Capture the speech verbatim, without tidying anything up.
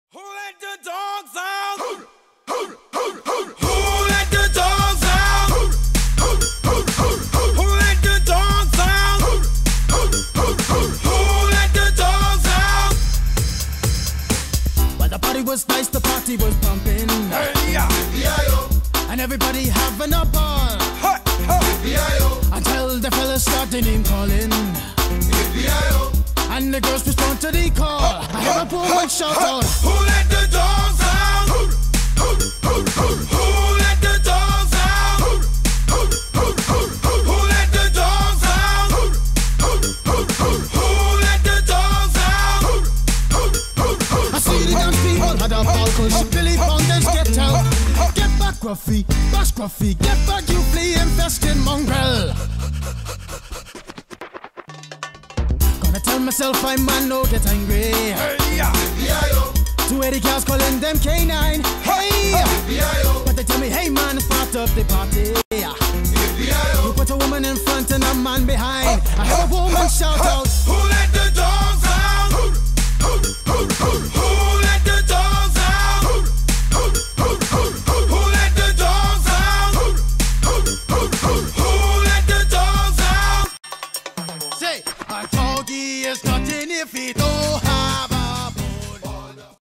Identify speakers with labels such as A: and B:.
A: Who let the dogs out? Who, who, who, who, who let the dogs out? Who, who, who, who, who let the dogs out? Who, who, who, who, who let the dogs out?
B: Well, the party was nice, the party was pumping.
A: Hey, yeah.
C: B I O.
B: And everybody having a ball.
A: Hey, hey.
C: B I O.
B: Until the fellas started name calling.
C: B I O.
B: And the girls respond to the call. I hear a poor one shout out.
A: Who let the dogs out? Who, who, who, who, who let the dogs out? Who, who, who, who, who let the dogs out? Who, who, who, who, who let the dogs out? Who, who, who, who,
B: I see the dance people had a ball push. Billy Fountains get out. Get back, Gruffy, bash Gruffy. Get back, you flea infested mongrel. Gonna tell myself I'm man, no get angry.
A: hey, yeah.
C: B I O.
B: Two eighty cars calling them K nine.